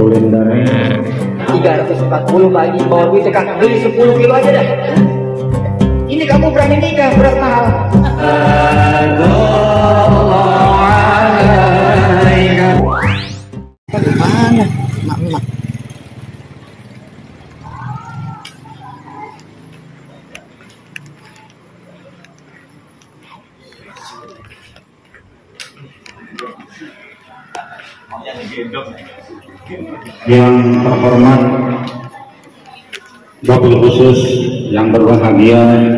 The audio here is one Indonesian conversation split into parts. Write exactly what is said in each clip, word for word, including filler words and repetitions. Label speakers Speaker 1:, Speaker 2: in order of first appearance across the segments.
Speaker 1: Sulindare
Speaker 2: tiga ratus empat puluh bagi bawa duit kan beli sepuluh kilo aja dah. Ini kamu berani nikah berat mahal. Mana mak mak
Speaker 1: yang terhormat, wabil khusus yang berbahagia,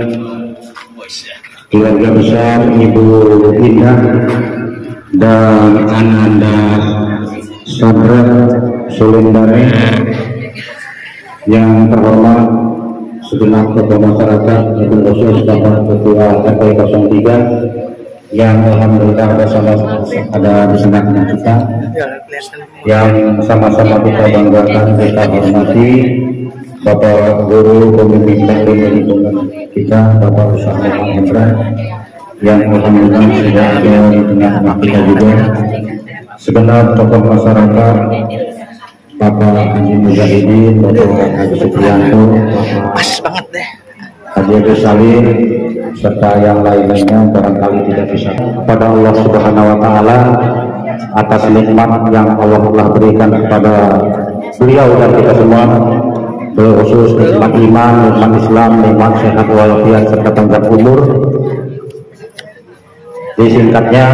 Speaker 1: keluarga besar Ibu Indah dan Ananda Sadrak Sulindare, yang terhormat segenap tokoh masyarakat, wabil khusus Bapak Ketua R T nol tiga yang alhamdulillah ada sama ada di tengah kita, yang sama-sama kita banggakan, kita hormati Bapak Guru Pemimpin Teknik Lingkungan kita, Bapak Ustaz Muhammad Hendra, yang alhamdulillah sudah ada di tengah kita juga, segenap tokoh masyarakat, Bapak Haji Mujahidin, Bapak Haji Supriyanto, Bapak Haji Agus Salim, serta yang lainnya barangkali tidak bisa. Kepada Allah Subhanahu Wa Taala atas nikmat yang Allah telah berikan kepada beliau dan kita semua, berkhusus nikmat iman, nikmat Islam, nikmat sehat walafiat serta panjang umur. Disingkatnya,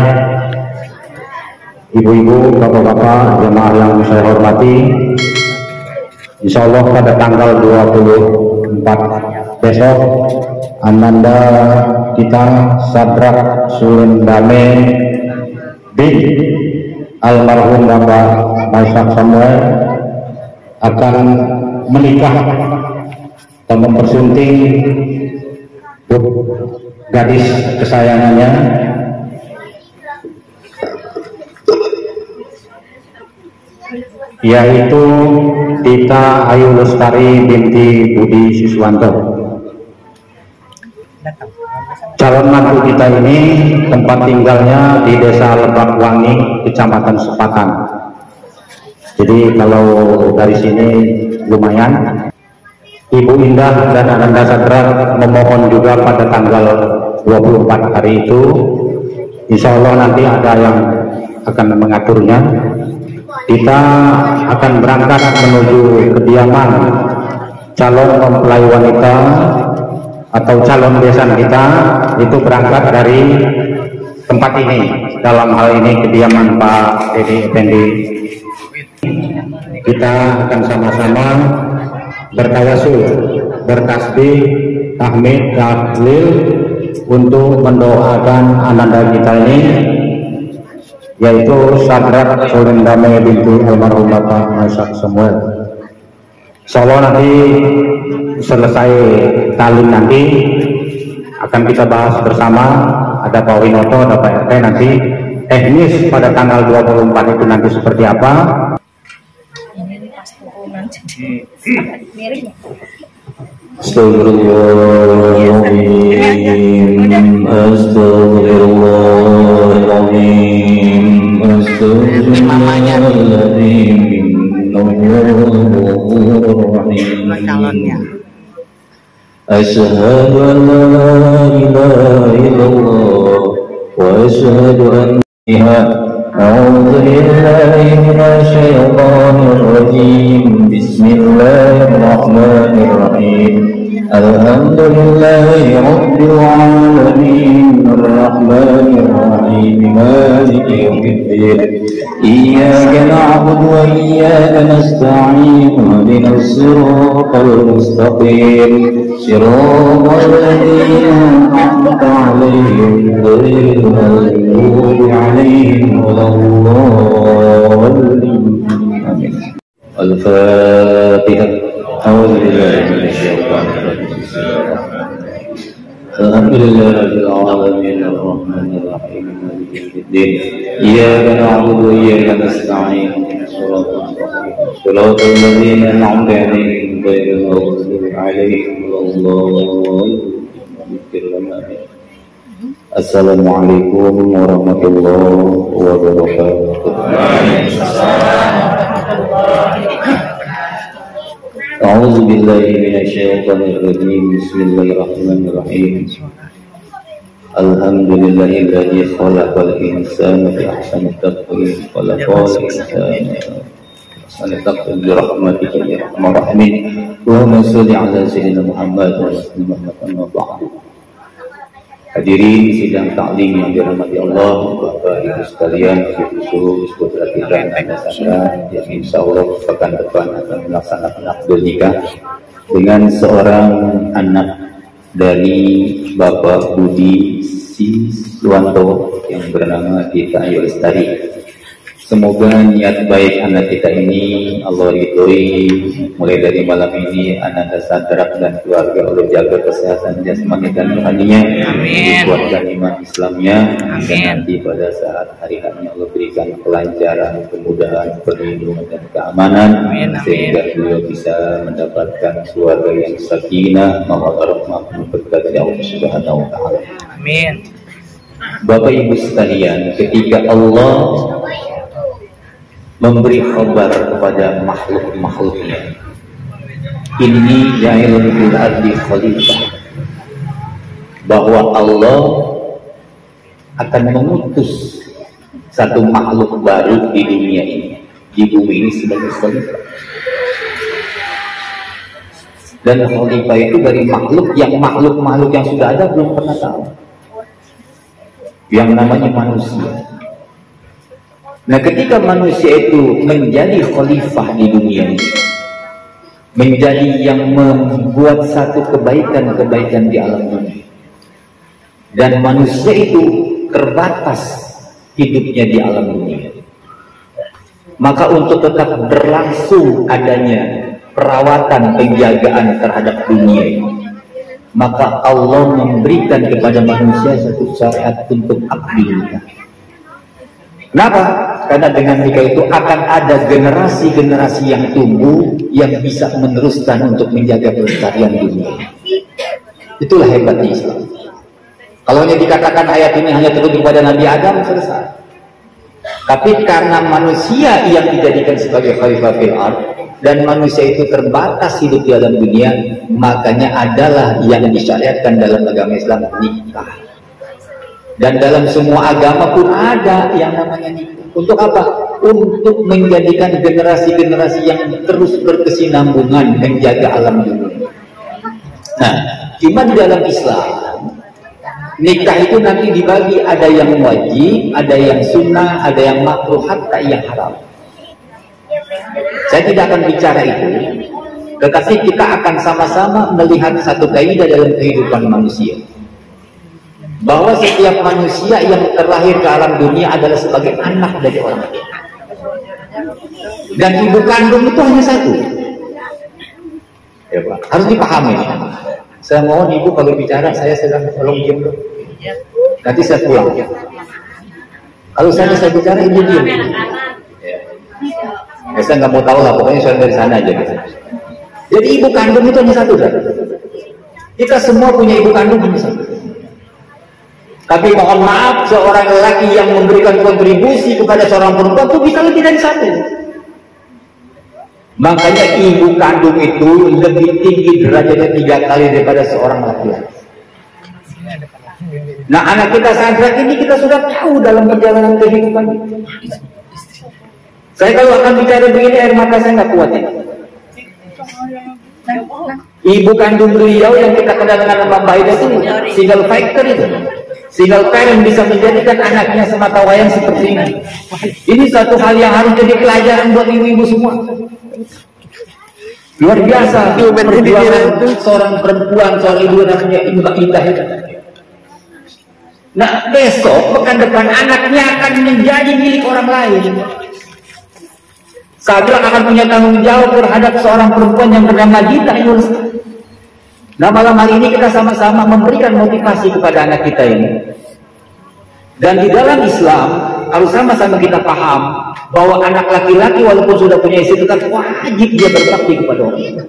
Speaker 1: ibu-ibu, bapak-bapak, jemaah yang saya hormati, insya Allah pada tanggal dua puluh empat besok Ananda kita Sadrak Sulindame bin almarhum Bapak Maisak Samuel akan menikah atau mempersunting gadis kesayangannya, yaitu Tita Ayu Lestari binti Budi Siswanto. Calon mantu kita ini tempat tinggalnya di Desa Lebak Wangi, Kecamatan Sepatan. Jadi kalau dari sini lumayan. Ibu Indah dan Ananda Sadrak memohon juga pada tanggal dua puluh empat hari itu, insya Allah nanti ada yang akan mengaturnya. Kita akan berangkat menuju kediaman calon mempelai wanita atau calon besan kita, itu berangkat dari tempat ini, dalam hal ini kediaman Pak Dedi Effendi. Kita akan sama-sama bertawasul, bertasbih, tahmid, tahlil untuk mendoakan ananda kita ini, yaitu Sadrak Sulindame binti almarhum Bapak Maisak Samuel. Insyaallah nanti selesai talim nanti akan kita bahas bersama, ada Pak Winoto, ada Pak R T, nanti teknis pada tanggal dua puluh empat itu nanti seperti apa. Astagfirullahaladzim, astagfirullahaladzim, astagfirullahaladzim. Asyhadu an la ilaha illallah wa asyhadu anna a'udzu billahi minasy syaithanir rajim. Bismillahirrahmanirrahim. Alhamdulillahi rabbil alamin, arrahmanir rahim, maliki yaumiddin. Iyyaka na'budu wa iyyaka nasta'in, ihdinas siratal mustaqim, siratal ladzina an'amta 'alaihim ghairil maghdubi 'alaihim waladdallin. Amin. Al-Fatihah. A'udzu billahi minasy syaithanir rajim. Alhamdulillahil alamin, arrahmanir rahim, maliki yaumiddin. Iyyaka na'budu wa iyyaka nasta'in, ihdinas siratal mustaqim, siratal ladzina an'amta 'alaihim ghairil maghdubi 'alaihim waladdallin. Assalamualaikum warahmatullahi wabarakatuh. Waalaikumsalam warahmatullahi wabarakatuh. A'udzu billahi minasyaitonir rajim. Bismillahirrahmanirrahim. Alhamdulillahilladzi khalaqal insana fi ahsani taqwim wa khalaqal insana Al-Taqwa birahmatika ya arhamar rahimin. Allahumma shalli ala sayyidina Muhammad wa ala ali Muhammad wa ba'du. Hadirin sidang taklim yang dirahmati Allah, Bapak Ibu sekalian, khusus putra kita yang sadar yang insya Allah pekan depan akan melaksanakan akad nikah dengan seorang anak dari Bapak Budi Siswanto yang bernama Tita Ayu Lestari. Semoga niat baik anak kita ini Allah ridhoi. Mulai dari malam ini anak Sadrak dan keluarga Allah jaga kesehatan jasmani dan rohaninya, dikuatkan iman Islamnya, dan nanti pada saat hari hanya Allah berikan kelancaran, kemudahan, perlindungan dan keamanan, sehingga beliau bisa mendapatkan keluarga yang sakinah, mawaddah rahmah berkat dari Allah Subhanahu wa taala. Amin. Bapak Ibu sekalian, ketika Allah memberi kabar kepada makhluk-makhluknya, ini ja'ilun fil ardi khalifah, bahwa Allah akan mengutus satu makhluk baru di dunia ini, di bumi ini sebagai khalifah. Dan khalifah itu dari makhluk yang makhluk-makhluk yang sudah ada belum pernah tahu, yang namanya manusia. Nah, ketika manusia itu menjadi khalifah di dunia ini, menjadi yang membuat satu kebaikan-kebaikan di alam dunia, dan manusia itu terbatas hidupnya di alam dunia, maka untuk tetap berlangsung adanya perawatan penjagaan terhadap dunia ini, maka Allah memberikan kepada manusia satu syariat untuk akad nikah. Kenapa? Karena dengan nikah itu akan ada generasi-generasi yang tumbuh yang bisa meneruskan untuk menjaga pelestarian dunia. Itulah hebatnya Islam. Kalau hanya dikatakan ayat ini hanya turun kepada Nabi Adam, selesai. Tapi karena manusia yang dijadikan sebagai khalifah fil ard dan manusia itu terbatas hidup di dalam dunia, makanya adalah yang disyariatkan dalam agama Islam nikah. Dan dalam semua agama pun ada yang namanya nikah. Untuk apa? Untuk menjadikan generasi-generasi yang terus berkesinambungan menjaga alam dunia. Nah, cuma di dalam Islam nikah itu nanti dibagi, ada yang wajib, ada yang sunnah, ada yang makruh, hatta yang haram. Saya tidak akan bicara itu, tetapi kita akan sama-sama melihat satu kaidah dalam kehidupan manusia, bahwa setiap manusia yang terlahir ke alam dunia adalah sebagai anak dari orang lain. Dan ibu kandung itu hanya satu. Ya, Pak. Harus dipahami. Saya mohon ibu kalau bicara saya sedang tolong diam dulu. Nanti saya pulang. Kalau saya saya bicara ibu diam. Ya. Ya, saya nggak mau tahu lah, pokoknya saya dari sana aja. Jadi ibu kandung itu hanya satu, kan? Kita semua punya ibu kandung hanya satu. Tapi mohon maaf, seorang lelaki yang memberikan kontribusi kepada seorang perempuan itu bisa lebih dari satu. Makanya ibu kandung itu lebih tinggi derajatnya tiga kali daripada seorang laki-laki. Nah, anak kita Sadrak ini kita sudah tahu dalam perjalanan kehidupan. Saya kalau akan bicara begini air mata saya nggak kuat ya. Ibu kandung beliau yang kita kenal dengan nama Baida itu single factor itu. Single parent bisa menjadikan anaknya semata wayang seperti ini. Ini satu hal yang harus jadi pelajaran buat ibu-ibu semua. Luar biasa. Perjuangan seorang perempuan, seorang ibu anaknya indah itu. Nah, besok pekan depan anaknya akan menjadi milik orang lain. Sadrak akan punya tanggung jawab terhadap seorang perempuan yang bernama Tita Ayu Lestari. Nah, malam hari ini kita sama-sama memberikan motivasi kepada anak kita ini. Dan di dalam Islam harus sama-sama kita paham bahwa anak laki-laki walaupun sudah punya istri tetap wajib dia berbakti kepada orang tua.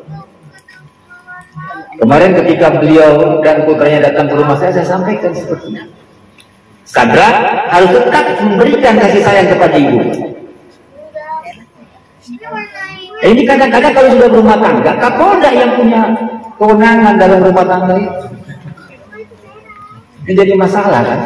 Speaker 1: Kemarin ketika beliau dan putranya datang ke rumah saya, saya sampaikan seperti ini. Sadrak harus tetap memberikan kasih sayang kepada ibu.
Speaker 2: Eh, ini kadang-kadang kalau sudah berumah tangga, Kapolda yang punya kewenangan dalam rumah tangga itu. Ini jadi masalah kan?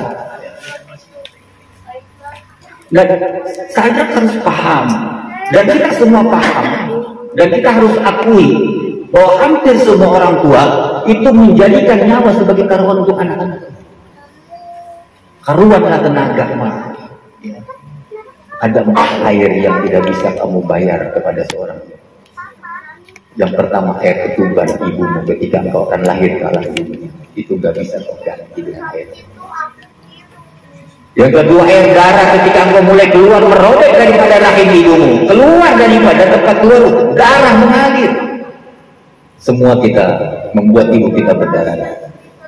Speaker 2: Dan Sadrak harus paham, dan kita semua paham, dan kita harus akui bahwa hampir semua orang tua itu menjadikan nyawa sebagai taruhan untuk anak-anak. Karuanlah tenaga, mah. Ada empat air yang tidak bisa kamu bayar kepada seorang. Yang pertama, air ketuban ibumu ketika engkau akan lahir ke alam dunia. Itu gak bisa kau ganti dengan air. Yang kedua, air darah ketika engkau mulai keluar merobek daripada rahim ibumu, keluar daripada tempat keluar, darah mengalir. Semua kita membuat ibu kita berdarah.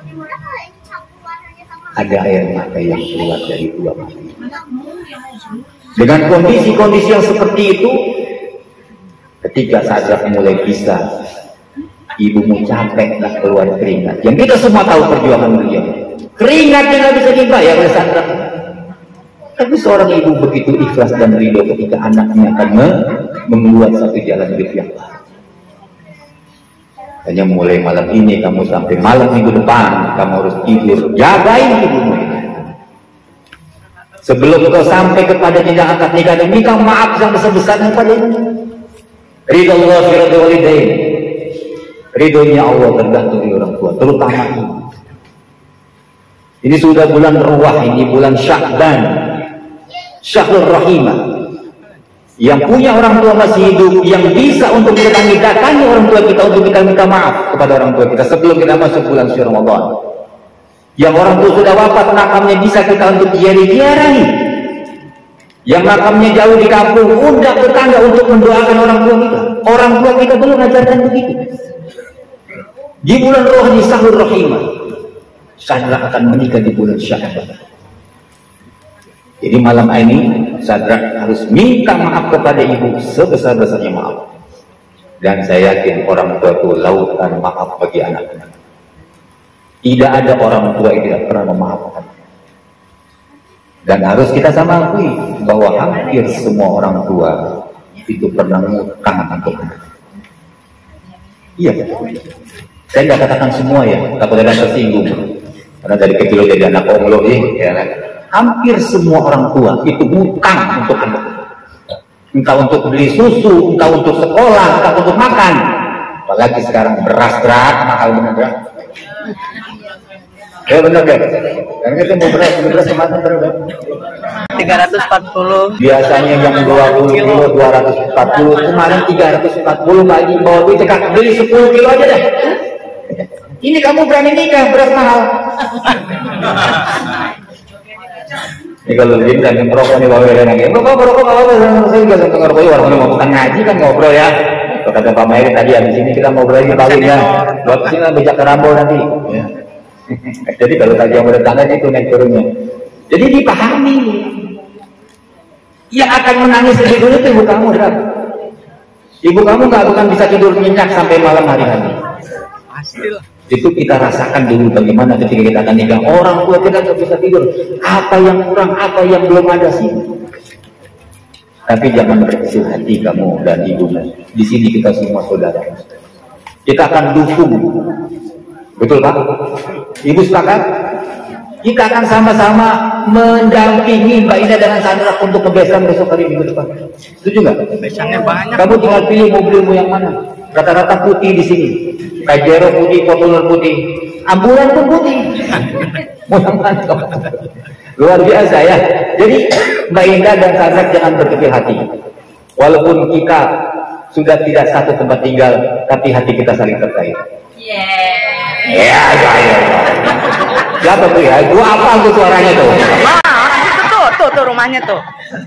Speaker 2: Ada air mata yang keluar dari dua mata. Dengan kondisi-kondisi yang seperti itu, ketika Sadrak mulai bisa, ibumu capek nak keluar keringat. Yang kita semua tahu perjuangan beliau. Keringatnya nggak bisa dibayar oleh Sadrak. Tapi seorang ibu begitu ikhlas dan ridho ketika anaknya akan membuat satu jalan hidup yang baru. Hanya mulai malam ini kamu sampai malam minggu depan kamu harus tidur, jagain ibumu. Sebelum kau sampai kepada jenjang akad nikah dan nikah, maaf yang besar-besarnya pada ibu. Ridho Allah fi ridho walidain. Ridhonya Allah tergantung di orang tua, terutama ibu. Ini sudah bulan Ruwah, ini bulan Sya'ban, Syahrul Rahimah. Yang punya orang tua masih hidup, yang bisa untuk kita datangi orang tua kita untuk kita minta maaf kepada orang tua kita sebelum kita masuk bulan suci Ramadan. Yang orang tua sudah wafat, makamnya bisa kita untuk ziarahi. Yang makamnya jauh di kampung, undang tetangga untuk mendoakan orang tua kita. Orang tua kita belum ajarkan begitu. Di bulan Rohani Syahrul Rahimah, Sadrak akan menikah di bulan Sya'ban. Jadi malam ini Sadrak harus minta maaf kepada ibu sebesar-besarnya maaf. Dan saya yakin orang tua itu lautan maaf bagi anak-anak. Tidak ada orang tua yang tidak pernah memaafkan. Dan harus kita sama akui bahwa hampir semua orang tua itu pernah mengutang untuk anak. Iya, saya tidak katakan semua ya, takut ada tersinggung. Karena dari kecil jadi anak omlo ya kan. Hampir semua orang tua itu hutang untuk anak. Entah untuk beli susu, entah untuk sekolah, entah untuk makan. Apalagi sekarang beras berat, mahal benar. Ya benar deh. Karena kita mau beras, beras kemarin berapa?
Speaker 3: tiga ratus empat puluh.
Speaker 1: Biasanya yang dua puluh kilo dua ratus empat puluh, kemarin tiga ratus empat puluh lagi bawa duit cekak beli sepuluh kilo aja deh. Ini kamu berani nikah beras mahal. Ini kalau begini dan merokok nih bawa lagi. Bapak merokok nggak apa-apa, saya juga sampai ngerokok. Warga mau bukan ngaji kan ngobrol ya. Kalau kata Pak Mary tadi di sini kita ngobrol ini kali ya. Buat sini bejak kerambol nanti. Ya. Jadi kalau tadi yang bertanya itu naik turunnya. Jadi dipahami. Yang akan menangis lebih dulu itu ibu kamu, Drak. Ibu kamu nggak akan bisa tidur nyenyak sampai malam hari-hari.
Speaker 3: Pastilah.
Speaker 1: Itu kita rasakan dulu bagaimana ketika kita akan nikah. Orang tua kita nggak bisa tidur. Apa yang kurang, apa yang belum ada sih? Tapi jangan berkecil hati kamu dan ibumu. Di sini kita semua saudara. Kita akan dukung. Betul Pak? Ibu sepakat? Kita akan sama-sama mendampingi Mbak Ida dengan Sadrak untuk kebesaran besok hari minggu depan. Setuju nggak?
Speaker 3: Besannya banyak.
Speaker 1: Kamu tinggal pilih mobilmu yang mana. Rata-rata putih di sini. Pajero putih, Fortuner putih, ambulan pun putih. Luar biasa ya. Jadi Mbak Indah dan Sadrak jangan berkecil hati. Walaupun kita sudah tidak satu tempat tinggal, tapi hati kita saling terkait.
Speaker 3: Yeah.
Speaker 1: Ya, ya, ya. Siapa tuh ya? Gua apa tuh suaranya tuh?
Speaker 3: Nah, itu tuh, tuh, tuh rumahnya tuh.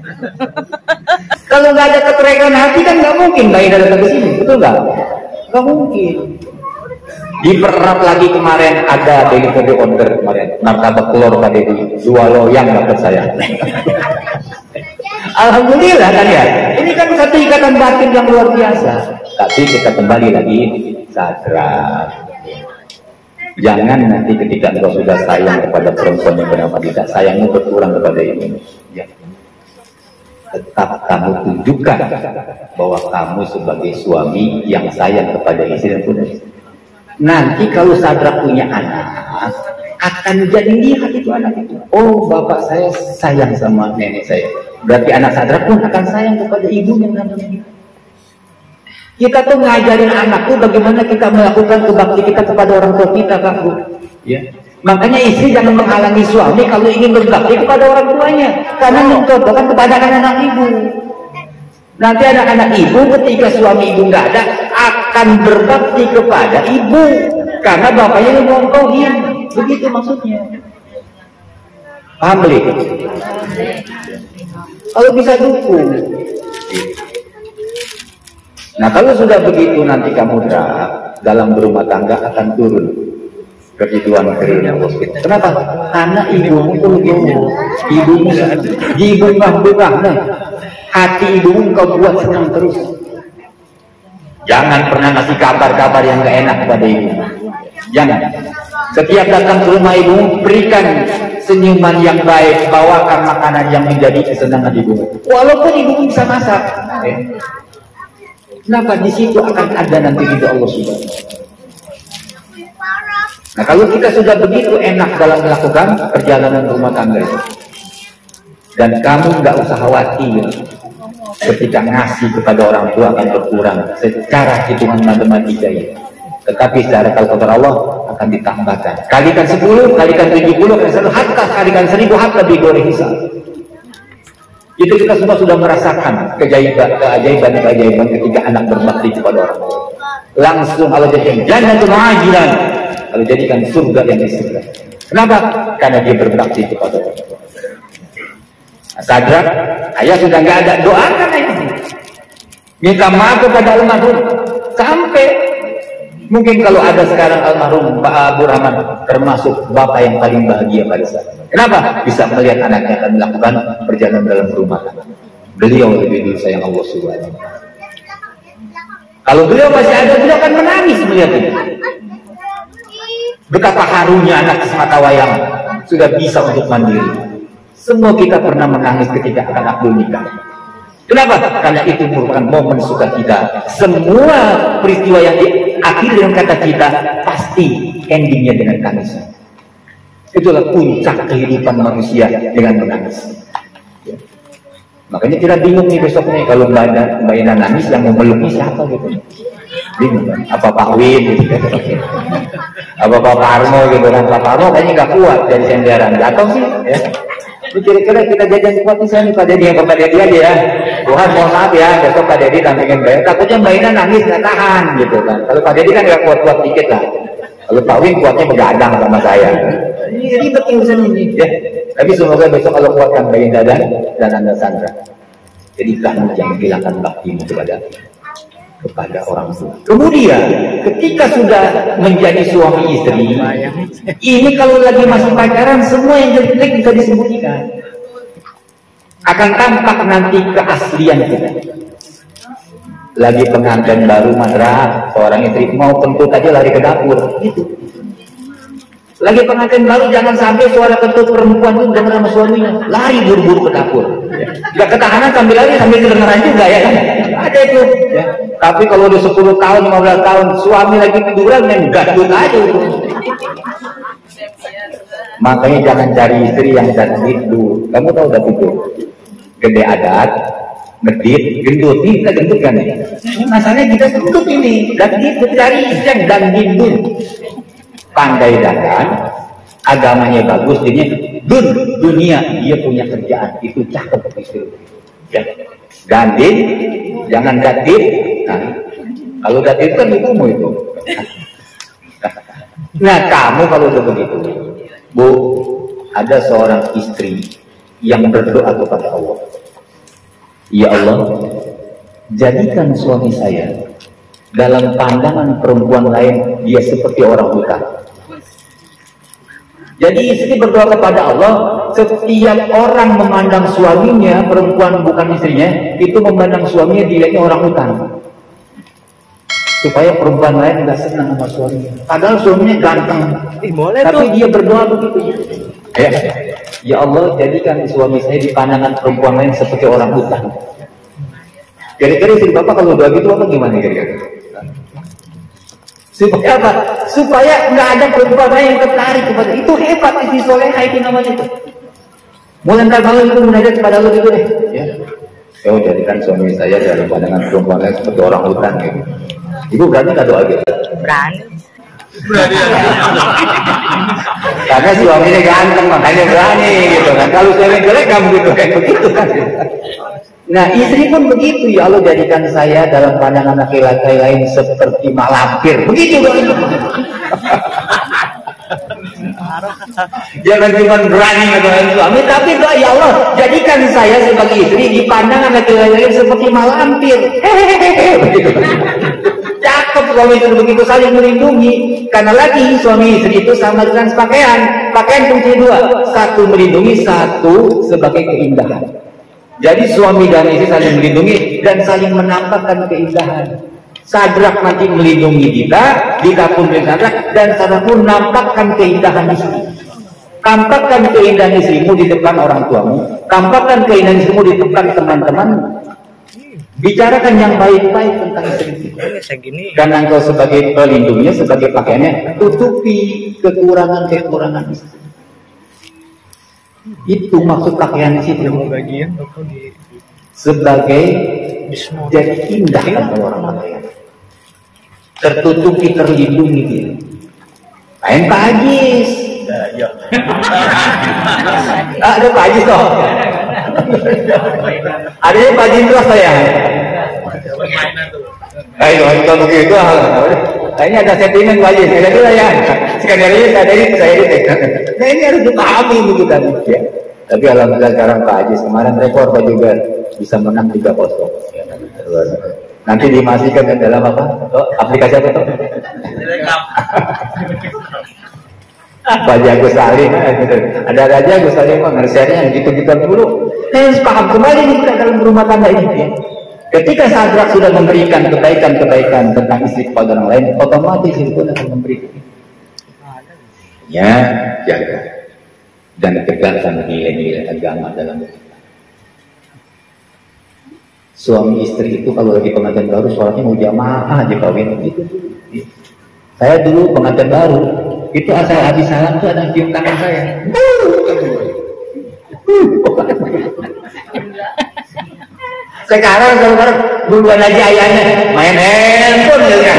Speaker 1: Kalau nggak ada keterikatan hati kan nggak mungkin Mbak Indah datang ke sini, betul nggak? Nggak mungkin. Dipererat lagi kemarin ada delivery order kemarin, martabak telur Pak Dedi, dua loyang dapat saya. Alhamdulillah kan ya. Ini kan satu ikatan batin yang luar biasa. Tapi kita kembali lagi Sadrak. Jangan nanti ketika engkau sudah sayang kepada perempuan yang bernama tidak, sayangmu berkurang kepada ibu. Ya.
Speaker 2: tetap kamu tunjukkan bahwa kamu sebagai suami yang sayang kepada istri dan punya istri. Nanti kalau Sadrak punya anak, akan jadi lihat itu anak itu. Oh, bapak saya sayang sama nenek saya. Berarti anak Sadrak pun akan sayang kepada ibunya namanya. Kita tuh ngajarin anak tuh bagaimana kita melakukan kebakti kita kepada orang tua kita, Kak Bu. Ya. Makanya istri jangan menghalangi suami kalau ingin berbakti kepada orang tuanya, karena mencontohkan kepada anak-anak ibu. Nanti anak-anak ibu ketika suami ibu nggak ada akan berbakti kepada ibu karena bapaknya yang ngongkongin. Begitu maksudnya. Paham beli? Kalau bisa dukung. Nah kalau sudah begitu nanti kamu derap dalam berumah tangga akan turun kehidupan karirnya bos kita. Kenapa? Karena ibumu itu begitu. Ibumu ibu mah nah. Hati ibumu kau buat senang terus. Jangan pernah ngasih kabar-kabar yang gak enak kepada ibu. Jangan. Setiap datang ke rumah ibu, berikan senyuman yang baik, bawakan makanan yang menjadi kesenangan ibu. Walaupun ibu bisa masak. Eh. Kenapa? Di situ akan ada nanti ridho Allah Subhanahu. Nah kalau kita sudah begitu enak dalam melakukan perjalanan rumah tangga, dan kamu nggak usah khawatir ketika ngasih kepada orang tua akan berkurang secara hitungan matematika ya. Tetapi secara kalkulator Allah akan ditambahkan. Kalikan sepuluh, kalikan tujuh puluh, hatta kalikan seribu, hatta bigori hisab. Itu kita semua sudah merasakan keajaiban, keajaiban, keajaiban ketika anak berbakti kepada orang tua. Langsung Allah jadikan jannatul ajilan, Allah jadikan surga yang disegera. Kenapa? Karena dia berbakti kepada orang tua. Sadrak, ayah sudah nggak ada, doakan ayah. Minta maaf kepada almarhum. Sampai mungkin kalau ada sekarang almarhum Pak Abu Rahman termasuk bapak yang paling bahagia pada saat. Kenapa? Bisa melihat anaknya akan melakukan perjalanan dalam rumah tangga. Beliau lebih dulu sayang Allah Subhanahu. Kalau beliau masih ada, beliau akan menangis melihat ini. Betapa harunya anak semata wayang sudah bisa untuk mandiri. Semua kita pernah menangis ketika anak belum nikah. Kenapa? Karena itu merupakan momen sukacita. Semua peristiwa yang diakhiri dengan kata kita pasti endingnya dengan tangis. Itulah puncak kehidupan manusia dengan menangis. Ya. Makanya kita bingung nih besoknya kalau Mbak Ina nangis yang mau meluknya siapa gitu. Bingung kan? Apa Pak Win gitu. Apa Pak Parmo gitu kan. Pak Parmo kayaknya nggak kuat dari senderan. Jatuh sih ya. Ini kira-kira kita jajan kuat nih saya nih Pak Dedi yang Pak Dedi aja ya. Tuhan mohon maaf ya, besok Pak Dedi dampingin Mbak. Takutnya Mbak Ina nangis nggak tahan gitu kan. Kalau Pak Dedi kan nggak kuat-kuat dikit lah. Kalau Pak Win kuatnya begadang sama saya. Ini ribet urusan ini ya. Tapi semoga besok Allah kuatkan Mbak Ina dan dan Anda Sandra. Jadi kamu jangan hilangkan baktimu kepada kepada orang tua. Kemudian ketika sudah menjadi suami istri, ini kalau lagi masih pacaran semua yang jelek bisa disembunyikan. Akan tampak nanti keaslian kita. Lagi pengantin baru madra, seorang istri mau kentut aja lari ke dapur, gitu. Lagi pengantin baru jangan sampai suara kentut perempuan itu dengar sama suaminya, lari buru-buru ke dapur. Gak ketahanan sambil lari sambil kedengeran juga ya kan? Ada itu. Ya. Tapi kalau udah sepuluh tahun, lima belas tahun, suami lagi tiduran dan gadut aja itu. Makanya jangan cari istri yang cantik dulu. Kamu tahu udah itu? Gede adat, ngedit, gendut. Ini kita gendut kan ya? Ini masalahnya kita gendut ini. Dan itu cari istri yang dan gendut. Pandai dandan, agamanya bagus, jadinya dun dunia dia punya kerjaan itu cakep istri. Ya. Gandin, jangan datit. Nah, kalau datit kan hukum itu. Nah kamu kalau udah begitu, Bu, ada seorang istri yang berdoa kepada Allah. Ya Allah, jadikan suami saya dalam pandangan perempuan lain dia seperti orang buta. Jadi istri berdoa kepada Allah, setiap orang memandang suaminya, perempuan bukan istrinya, itu memandang suaminya dilihatnya orang hutan. Supaya perempuan lain nggak senang sama suaminya. Padahal suaminya ganteng. Eh, boleh tapi tuh. Dia berdoa begitu. Ya, ya Allah, jadikan suami saya di pandangan perempuan lain seperti orang hutan. Kira-kira istri bapak kalau doa gitu apa gimana kira-kira? Supaya apa? Supaya nggak ada perempuan lain yang tertarik kepada itu. Hebat istri soleha itu namanya tuh. Mulai dari malam itu munajat kepada Allah itu deh. Ya, ya jadikan suami saya dalam pandangan perempuan lain seperti orang hutan gitu. Ibu berani nggak doa gitu?
Speaker 3: Berani.
Speaker 2: Berani. Karena suaminya ganteng makanya berani gitu kan. Kalau suami jelek kamu gitu kayak begitu kan. Nah istri pun begitu, ya Allah jadikan saya dalam pandangan laki-laki lain seperti malampir. Begitu kan. Jangan cuma berani dengan suami, tapi doa ya Allah jadikan saya sebagai istri di pandangan laki-laki lain seperti malampir. Hehehe. Begitu. Cakep suami istri begitu saling melindungi. Karena lagi suami istri itu sama dengan pakaian. Pakaian fungsi dua, satu melindungi, satu sebagai keindahan. Jadi suami dan istri saling melindungi dan saling menampakkan keindahan. Sadrak nanti melindungi kita, kita pun sadrak, dan sadrak pun nampakkan keindahan istri. Tampakkan keindahan istrimu di depan orang tuamu, tampakkan keindahan istrimu di depan teman-temanmu. Bicarakan yang baik-baik tentang istri. Karena engkau sebagai pelindungnya, sebagai pakaiannya, tutupi kekurangan-kekurangan istri. Itu maksud pakaian di situ. Sebagai jadi indah kata orang pakaian. Tertutupi, terlindungi gitu. Lain Pak Ajis. Ah, ada Pak Ajis toh. Adanya Pak Jindros saya. Ayo, kalau begitu, kayaknya ada sentimen Pak Ajis. Saya dulu ya. Sekali lagi saya dari saya di. Nah ini harus dipahami begitu tadi. Ya. Tapi alhamdulillah sekarang Pak Ajis kemarin rekor Pak juga bisa menang tiga kosong. Ya, nanti dimasukkan ke dalam apa? Oh, aplikasi apa tuh? Pak Jagus Salim, ada raja Gus Salim ngersiarnya gitu-gitu dulu. Saya paham kembali nih kita dalam rumah tangga ini. Ya. Ketika Sadrak sudah memberikan kebaikan-kebaikan tentang istri kepada orang lain, otomatis itu pun akan memberikan. Ya, jaga dan tegakkan nilai-nilai agama dalam hidup. Suami istri itu kalau lagi pengantin baru sholatnya mau jamaah aja kawin gitu. Saya dulu pengantin baru itu asal habis salam tuh ada cium tangan saya. Sekarang sekarang duluan aja ayahnya main handphone ya.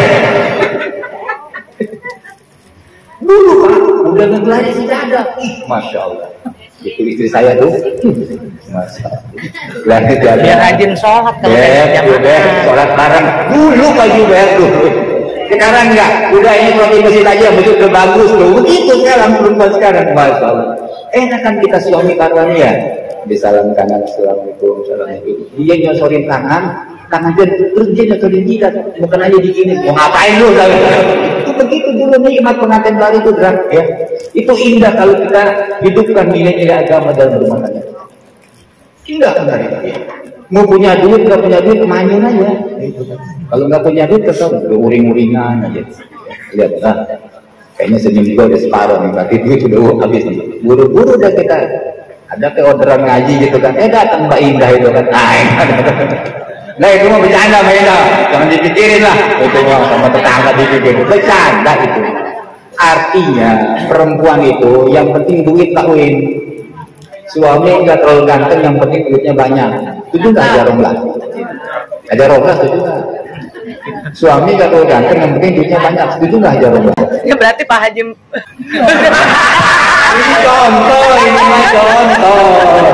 Speaker 2: Dulu Pak udah ngegelari sudah ada. Masya Allah. Itu istri saya tuh. Masya Allah. Lagi dia
Speaker 3: rajin sholat kalau
Speaker 2: ya, udah sholat bareng. Dulu Pak juga tuh. Sekarang enggak. Udah ini kalau di masjid aja masjid udah bagus tuh. Begitu sekarang perempuan sekarang. Masya Allah. Enakan kita suami karuan ya. Di salam kanan, assalamualaikum, assalamualaikum. Dia nyosorin tangan, tangan dia terus dia nyosorin jidat, bukan aja digini. Mau ngapain lu? Itu begitu dulu nikmat pengantin baru itu drag ya. Itu indah kalau kita hidupkan nilai-nilai agama dalam rumah tangga. Indah kan dari ya. Mau punya duit, nggak punya duit, manyun aja. Itu kan. Kalau nggak punya duit, kesel, uring-uringan aja. Lihat, nah, kayaknya senyum juga udah separuh nih, berarti duit udah habis. Buru-buru udah kita. Ada ke orderan ngaji gitu kan, eh datang Mbak Indah itu kan, nah itu mau bercanda Mbak Indah, jangan dipikirin lah, itu mau sama tetangga dipikirin, bercanda itu. Artinya perempuan itu yang penting duit kawin, suami nggak terlalu ganteng, yang penting duitnya banyak, itu nggak ada romlah, ada romlah itu juga. Suami nggak terlalu ganteng, yang penting duitnya banyak, itu nggak ada romlah.
Speaker 3: Ya berarti Pak Haji.
Speaker 2: Ini contoh, ini mah contoh.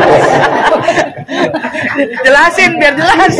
Speaker 3: Jelasin biar jelas.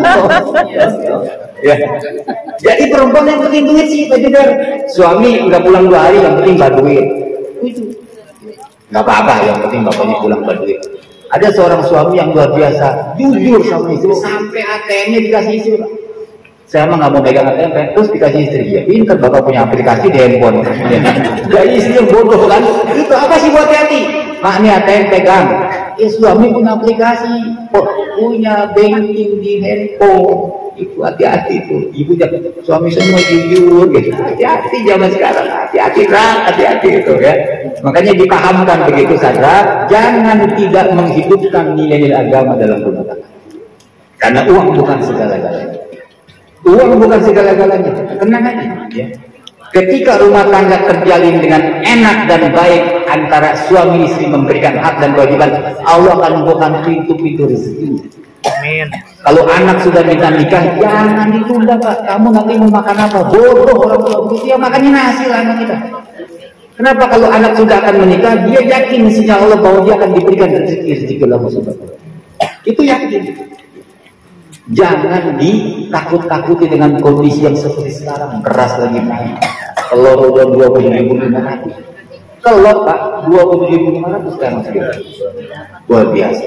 Speaker 2: Ya. Jadi perempuan yang penting duit sih, Pak Jedar. Suami udah pulang dua hari, yang penting bawa duit. Itu. Gak apa-apa, yang penting bapaknya pulang bawa duit. Ada seorang suami yang luar biasa, jujur sama istri, sampai A T M-nya dikasih istri. Saya mah nggak mau pegang A T M, terus dikasih istri. Ya pinter, bapak punya aplikasi di handphone. Jadi istri yang bodoh kan, itu apa sih buat hati? Mak ini A T M pegang. Ya suami punya aplikasi, punya banking di handphone. Itu hati-hati tuh. Ibu jangan, suami semua jujur gitu. Hati-hati zaman sekarang, hati-hati lah, hati-hati itu ya. Makanya dipahamkan begitu saja, jangan tidak menghidupkan nilai-nilai agama dalam rumah tangga. Karena uang bukan segala-galanya. Uang bukan segala-galanya. Tenang aja. Ya. Ketika rumah tangga terjalin dengan enak dan baik antara suami istri memberikan hak dan kewajiban, Allah akan membuka pintu-pintu rezeki.
Speaker 3: Amin.
Speaker 2: Kalau anak sudah minta nikah, jangan ditunda Pak. Kamu nanti mau makan apa? Bodoh orang tua. Dia makannya nasi lah anak kita. Kenapa kalau anak sudah akan menikah, dia yakin mestinya Allah bahwa dia akan diberikan rezeki-rezeki Allah subhanahu wa taala. Itu yakin. Jangan ditakut-takuti dengan kondisi yang seperti sekarang, keras lagi naik. Telur udah dua puluh ribu lima ratus. Telur Pak dua puluh ribu lima ratus sekarang sudah. Luar biasa.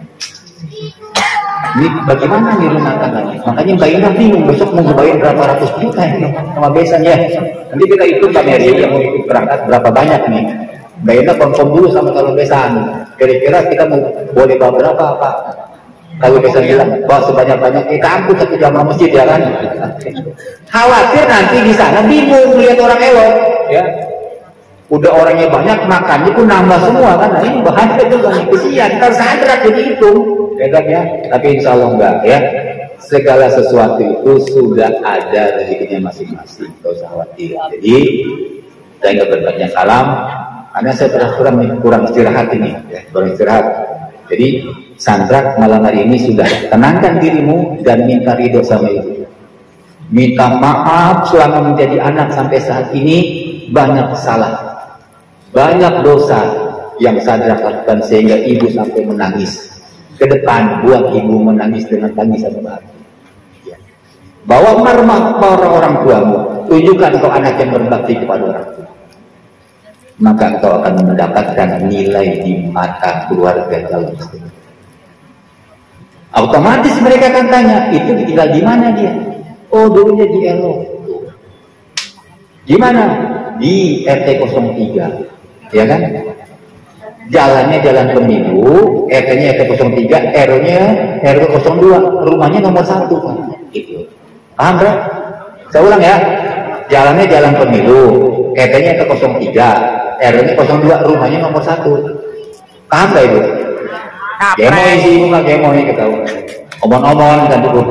Speaker 2: Ini bagaimana nih rumah tangganya? Makanya Mbak Ina bingung besok mau bayar berapa ratus juta ini sama besannya. Nanti kita hitung Pak Mary yang mau ikut berangkat berapa banyak nih. Mbak Ina konfirm dulu sama kalau besan. Kira-kira kita mau boleh bawa berapa Pak? Kalau besan bilang bawa sebanyak-banyak kita angkut satu jamaah masjid ya kan? Khawatir nanti di sana bingung lihat orang elok, ya. Udah orangnya banyak makannya pun nambah semua kan? Nah, ini bahaya juga nih. Kesian, tersadar jadi itu. Ya kan ya, tapi insya Allah enggak ya. Segala sesuatu itu sudah ada rezekinya masing-masing, tidak usah khawatir. Jadi saya nggak berbanyak kalam, karena saya terus kurang kurang istirahat ini, ya, kurang istirahat. Jadi Sandra malam hari ini sudah tenangkan dirimu dan minta ridho sama ibu. Minta maaf selama menjadi anak sampai saat ini banyak salah, banyak dosa yang Sandra lakukan sehingga ibu sampai menangis. Ke depan buat ibu menangis dengan tangisan bahagia. Bawa marmah para orang tuamu, tunjukkan kau anak yang berbakti kepada orang tua. Maka kau akan mendapatkan nilai di mata keluarga dalam istimewa. Otomatis mereka akan tanya, itu tinggal di mana dia? Oh dulunya di L O. Di mana? Di R T nol tiga, ya kan? Jalannya jalan pemilu, R T-nya R T nol tiga, R O-nya R W nol dua, rumahnya nomor satu, gitu. Paham bro? Saya ulang ya, jalannya jalan pemilu, R T-nya R T nol tiga, R O-nya nol dua, rumahnya nomor satu. Paham gak ibu? Gemoy sih ibu nggak gemoy ketahuan. Omong-omong kan dukung.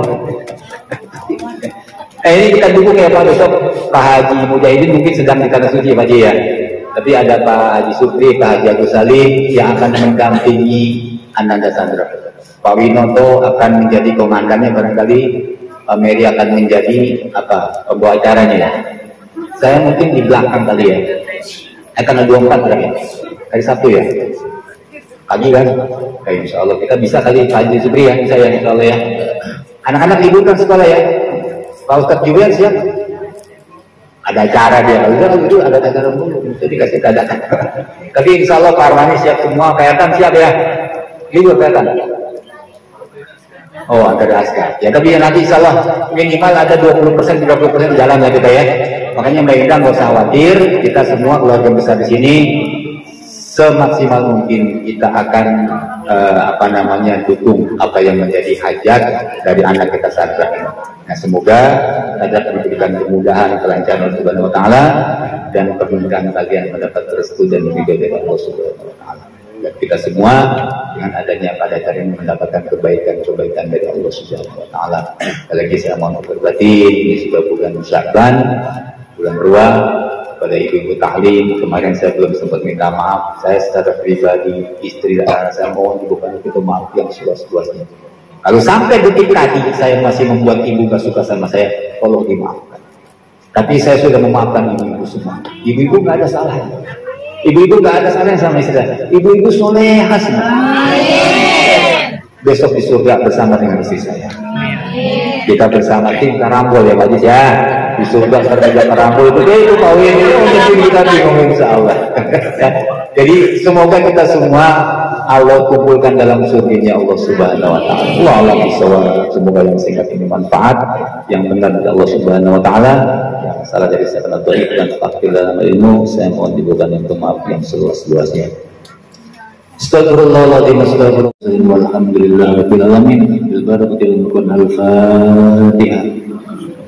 Speaker 2: Eh ini kita dukung ya Pak, besok Pak Haji Mujahidin mungkin sedang di tanah suci Pak Haji ya. Tapi ada Pak Haji Supri, Pak Haji Agus Salim yang akan mendampingi Ananda Sandra. Pak Winoto akan menjadi komandannya barangkali, Pak Mary akan menjadi apa pembawa acaranya ya. Saya mungkin di belakang kali ya. Akan ada dua puluh empat berarti. Hari Sabtu ya. Pagi kan? Oke, insya Allah kita bisa kali Pak Haji Supri ya, saya insya Allah ya. Anak-anak liburkan sekolah ya. Pak Ustadz juga siap. Ada acara dia, kalau itu ada acara dulu, itu dikasih dadakan. Tapi insya Allah Pak Armani siap semua, kelihatan siap ya. Libur kelihatan. Oh ada askar. Ya tapi ya nanti insya Allah minimal ada dua puluh persen, tiga puluh persen jalan ya kita ya. Makanya Mbak Indah nggak usah khawatir, kita semua keluarga besar di sini semaksimal mungkin kita akan uh, apa namanya dukung apa yang menjadi hajat dari anak kita saat ini. Nah, semoga hajat diberikan kemudahan, kelancaran Subhanahu wa taala dan pernikahan kalian mendapat restu dan ridho dari Allah Subhanahu wa taala. Dan kita semua dengan adanya pada hari ini mendapatkan kebaikan-kebaikan dari Allah Subhanahu wa taala. Lagi saya mohon berbakti, ini sudah bulan Sya'ban, bulan Ruah. Pada ibu-ibu taklim kemarin saya belum sempat minta maaf, saya secara pribadi istri dan anak saya mohon dibuka itu maaf yang seluas-luasnya. Kalau sampai detik tadi saya masih membuat ibu gak suka sama saya, tolong dimaafkan. Tapi saya sudah memaafkan ibu-ibu semua. Ibu-ibu gak ada salah. Ibu-ibu gak ada salah sama istri saya. Ibu-ibu solehah semua. Besok di surga bersama dengan istri saya. Kita bersama tim Karambol ya Pak Jis ya. Di surga serta Karambol itu itu kawin itu untuk kita bingung insya Allah. Jadi semoga kita semua Allah kumpulkan dalam surganya Allah Subhanahu wa taala. Wallahu a'lam. Semoga yang singkat ini manfaat, yang benar dari Allah Subhanahu wa taala, yang salah dari saya dan takdir dalam ilmu, saya mohon diberikan untuk maaf yang seluas-luasnya. Astagfirullahaladzim, astagfirullahaladzim, walhamdulillah rabbil alamin, bil barakatil Qur'an al-Fatihah.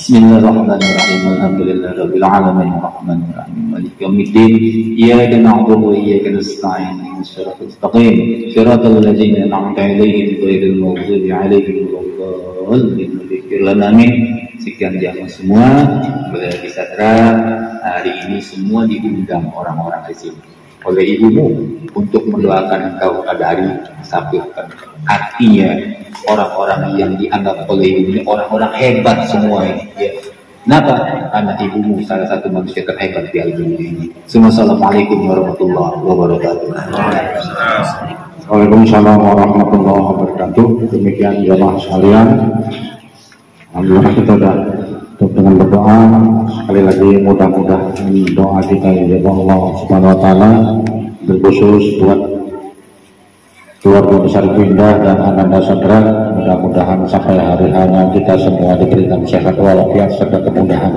Speaker 2: Bismillahirrahmanirrahim. Alhamdulillahirabbil alamin arrahmanir rahim maliki yaumiddin. Iyyaka na'budu wa iyyaka nasta'in. Ihdinas siratal mustaqim. Shiratal ladzina an'amta 'alaihim ghairil maghdubi 'alaihim waladdallin. Amin. Sekian jamaah semua, boleh disadra hari ini semua diundang orang-orang di sini oleh ibumu untuk mendoakan engkau pada hari Sabtu. Artinya orang-orang yang dianggap oleh ibumu orang-orang hebat semua ini. Ya. Kenapa? Karena ibumu salah satu manusia terhebat di alam ini. Assalamualaikum warahmatullahi wabarakatuh.
Speaker 1: Waalaikumsalam warahmatullahi wabarakatuh. Demikian jamaah sekalian. Alhamdulillah kita sudah tutup dengan berdoa. Sekali lagi mudah-mudahan doa kita dijawab Allah Subhanahu Wa Taala, terkhusus buat keluarga besar Indah dan Ananda Saudara. Mudah-mudahan sampai hari hanya kita semua diberikan sehat walafiat serta kemudahan.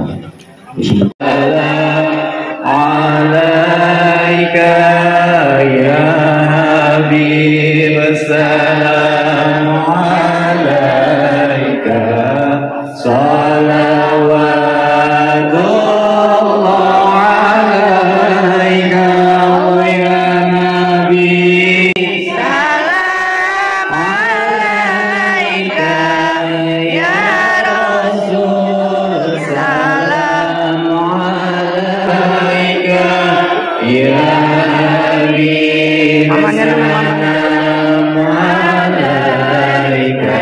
Speaker 1: Bismillahirrahmanirrahim. Ya Habib salam alaika salawatullah alaika ya Nabi. Salam alaika ya Rasul. Salam alaika ya Nabi. Salam alaika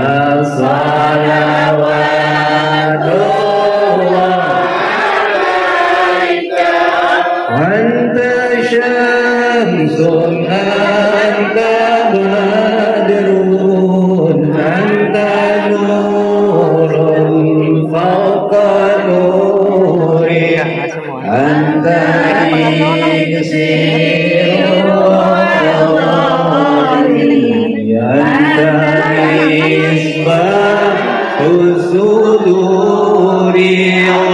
Speaker 1: salawatullah alaika. Anta syamsun anta badrun anta nurun fawqa nuri anta misbah usuduri